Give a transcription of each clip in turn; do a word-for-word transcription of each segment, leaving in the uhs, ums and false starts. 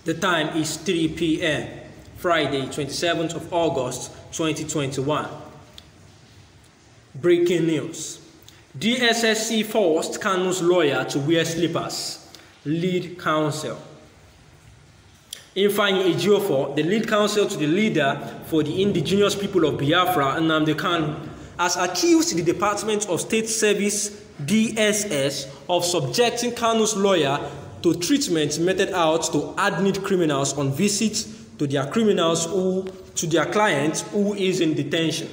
The time is three p m Friday, twenty-seventh of August, twenty twenty-one. Breaking news. D S S C forced Kanu's lawyer to wear slippers. Lead counsel. Ifeanyi Ejiofor, the lead counsel to the leader for the indigenous people of Biafra, Nnamdi Kanu, has accused the Department of State Service D S S of subjecting Kanu's lawyer to treatment meted out to admit criminals on visits to their criminals who to their client who is in detention.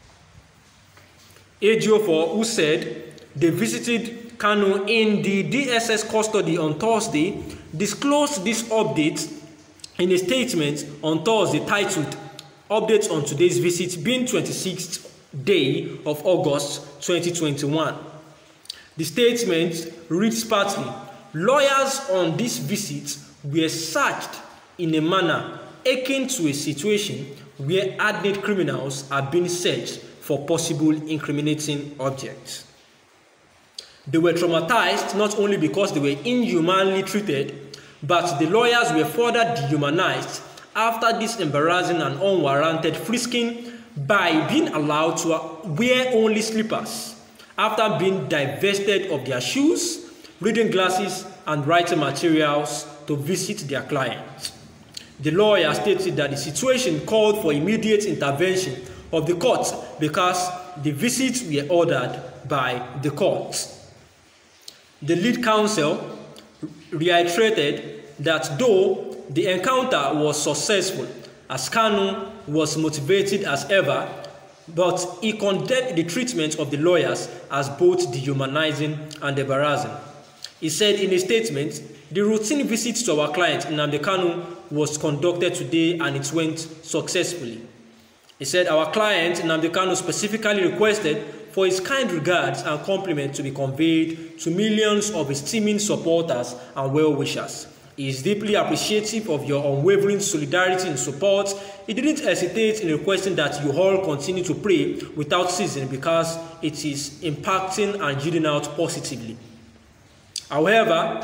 Ejiofor, who said they visited Kanu in the D S S custody on Thursday, disclosed this update in a statement on Thursday titled "Updates on today's visit, being twenty-sixth day of August twenty twenty-one. The statement reads partly, "Lawyers on this visit were searched in a manner akin to a situation where admitted criminals are being searched for possible incriminating objects. They were traumatized not only because they were inhumanly treated, but the lawyers were further dehumanized after this embarrassing and unwarranted frisking by being allowed to wear only slippers after being divested of their shoes, reading glasses, and writing materials to visit their clients." The lawyer stated that the situation called for immediate intervention of the court because the visits were ordered by the court. The lead counsel reiterated that though the encounter was successful, as Kanu was motivated as ever, but he condemned the treatment of the lawyers as both dehumanizing and embarrassing. He said in a statement, "The routine visit to our client, Nnamdi Kanu, was conducted today and it went successfully." He said our client, Nnamdi Kanu, specifically requested for his kind regards and compliments to be conveyed to millions of esteeming supporters and well-wishers. He is deeply appreciative of your unwavering solidarity and support. He didn't hesitate in requesting that you all continue to pray without ceasing because it is impacting and yielding out positively. However,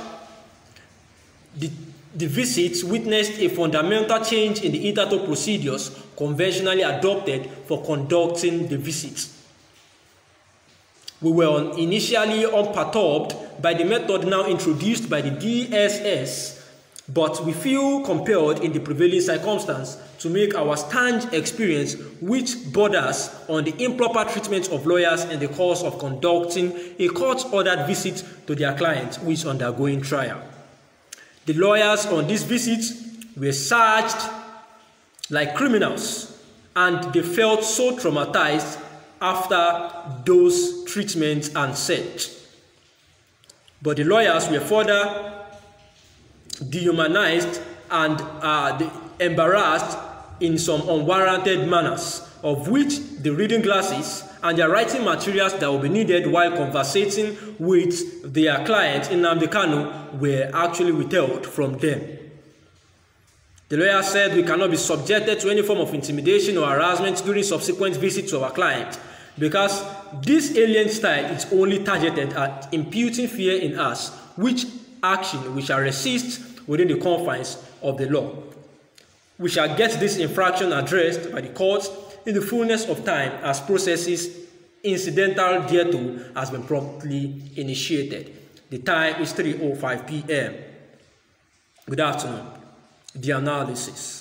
the, the visit witnessed a fundamental change in the hitherto procedures conventionally adopted for conducting the visit. We were initially unperturbed by the method now introduced by the D S S, but we feel compelled in the prevailing circumstance to make our stanch experience, which borders on the improper treatment of lawyers in the course of conducting a court-ordered visit to their client who is undergoing trial. The lawyers on this visit were searched like criminals, and they felt so traumatized after those treatments and search. But the lawyers were further dehumanized and uh, embarrassed in some unwarranted manners, of which the reading glasses and their writing materials that will be needed while conversating with their client, Nnamdi Kanu, were actually withheld from them. The lawyer said we cannot be subjected to any form of intimidation or harassment during subsequent visits to our client because this alien style is only targeted at imputing fear in us, which action we shall resist within the confines of the law. We shall get this infraction addressed by the courts in the fullness of time as processes incidental thereto has been promptly initiated. The time is three oh five p m Good afternoon. The analysis.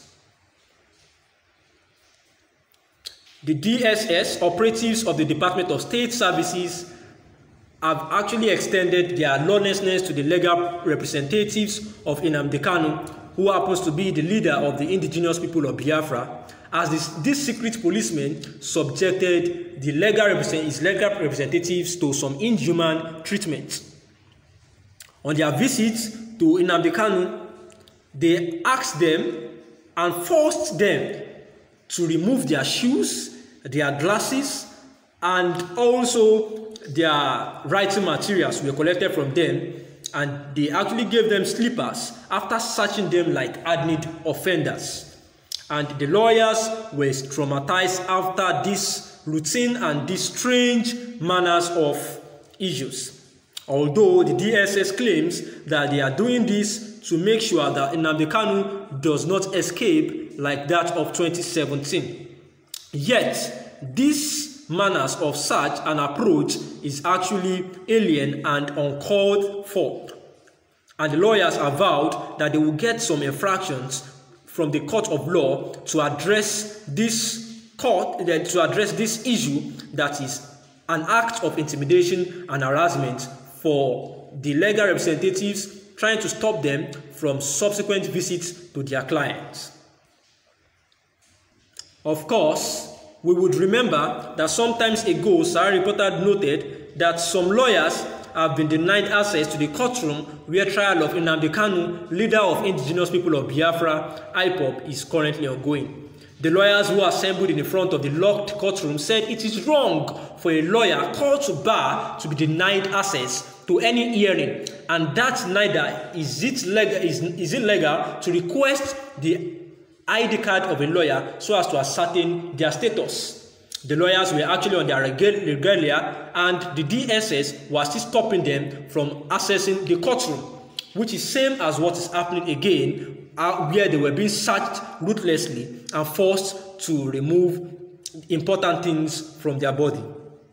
The D S S operatives of the Department of State Services have actually extended their lawlessness to the legal representatives of Nnamdi Kanu, who happens to be the leader of the indigenous people of Biafra, as this, this secret policeman subjected the legal represent, his legal representatives to some inhuman treatment. On their visits to Nnamdi Kanu, they asked them and forced them to remove their shoes, their glasses, and also their writing materials were collected from them, and they actually gave them slippers after searching them like hardened offenders. And the lawyers were traumatized after this routine and these strange manners of issues. Although the D S S claims that they are doing this to make sure that Nnamdi Kanu does not escape like that of twenty seventeen. Yet, this manners of search and approach is actually alien and uncalled for. And the lawyers have vowed that they will get some infractions from the court of law to address this court, to address this issue that is an act of intimidation and harassment for the legal representatives trying to stop them from subsequent visits to their clients. Of course, we would remember that sometimes ago, Sahara Reporter noted that some lawyers have been denied access to the courtroom where trial of Nnamdi Kanu, leader of indigenous people of Biafra, I P O B, is currently ongoing. The lawyers who assembled in the front of the locked courtroom said it is wrong for a lawyer called to bar to be denied access to any hearing, and that neither is it legal, is, is it legal to request the I D card of a lawyer so as to ascertain their status. The lawyers were actually on their regalia, and the D S S was still stopping them from accessing the courtroom, which is same as what is happening again, uh, where they were being searched ruthlessly and forced to remove important things from their body.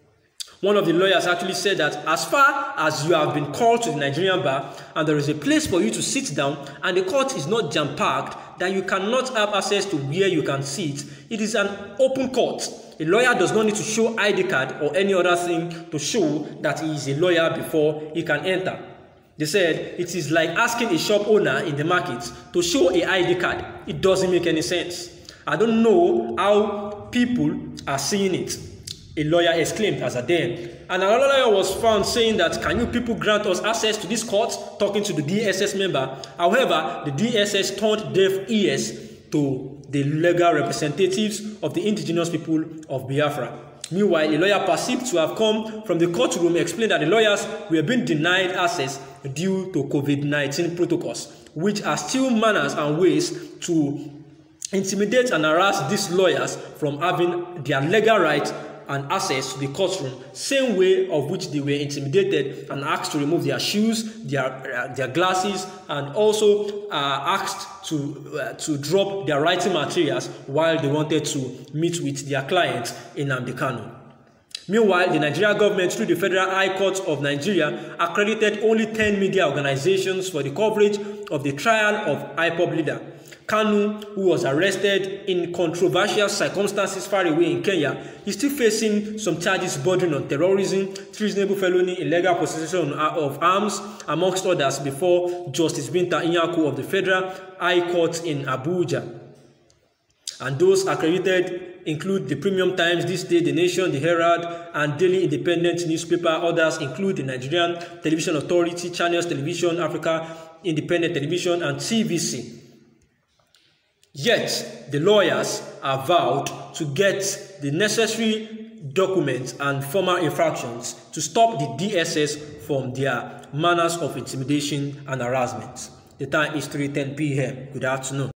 One of the lawyers actually said that as far as you have been called to the Nigerian bar and there is a place for you to sit down and the court is not jam-packed, that you cannot have access to where you can sit, it is an open court. A lawyer does not need to show I D card or any other thing to show that he is a lawyer before he can enter. They said it is like asking a shop owner in the market to show a I D card. It doesn't make any sense. I don't know how people are seeing it, a lawyer exclaimed as a then. And another lawyer was found saying that, can you people grant us access to this court, talking to the D S S member. However, the D S S turned deaf ears to the legal representatives of the indigenous people of Biafra. Meanwhile, a lawyer perceived to have come from the courtroom explained that the lawyers were being denied access due to COVID nineteen protocols, which are still manners and ways to intimidate and harass these lawyers from having their legal rights and access to the courtroom, same way of which they were intimidated and asked to remove their shoes, their uh, their glasses, and also uh, asked to uh, to drop their writing materials while they wanted to meet with their client in Nnamdi Kanu. Meanwhile, the Nigerian government, through the Federal High Court of Nigeria, accredited only ten media organizations for the coverage of the trial of I P O B leader Kanu, who was arrested in controversial circumstances far away in Kenya, is still facing some charges bordering on terrorism, treasonable felony, illegal possession of arms, amongst others, before Justice Binta Nyako of the Federal High Court in Abuja. And those accredited include the Premium Times, This Day, The Nation, The Herald, and Daily Independent newspaper. Others include the Nigerian Television Authority, Channels Television, Africa Independent Television, and T V C. Yet, the lawyers are vowed to get the necessary documents and formal infractions to stop the D S S from their manners of intimidation and harassment. The time is three ten p m Good afternoon.